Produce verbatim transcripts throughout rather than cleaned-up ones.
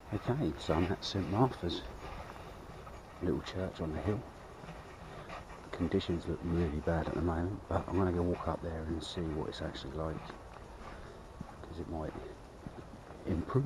Okay, so I'm at St Martha's, little church on the hill. Conditions look really bad at the moment, but I'm going to go walk up there and see what it's actually like, because it might improve.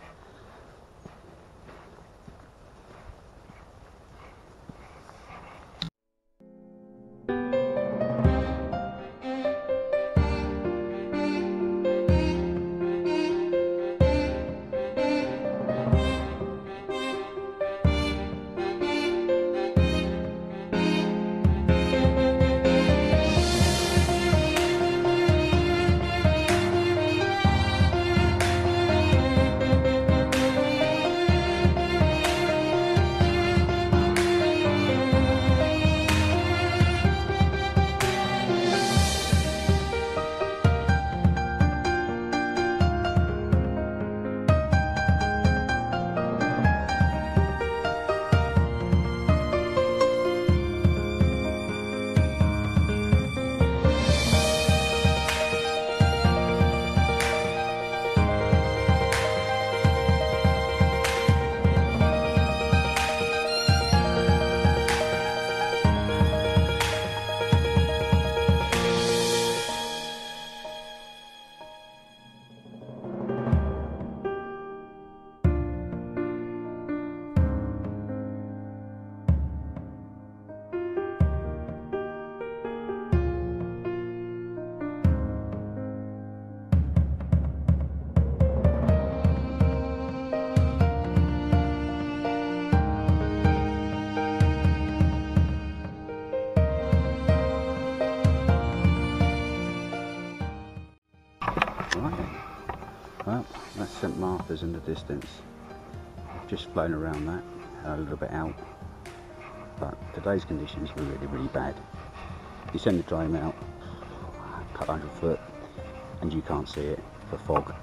Well, that's St Martha's in the distance. I've just flown around that, a little bit out, but today's conditions were really, really bad. You send the drone out a couple hundred foot and you can't see it for fog.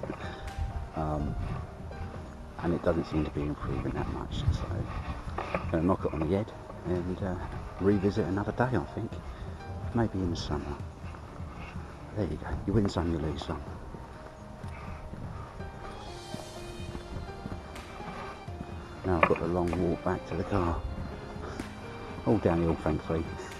um, and it doesn't seem to be improving that much, so I'm going to knock it on the head and uh, revisit another day, I think. Maybe in the summer. There you go, you win some, you lose some. Now I've got the long walk back to the car. All downhill, thankfully.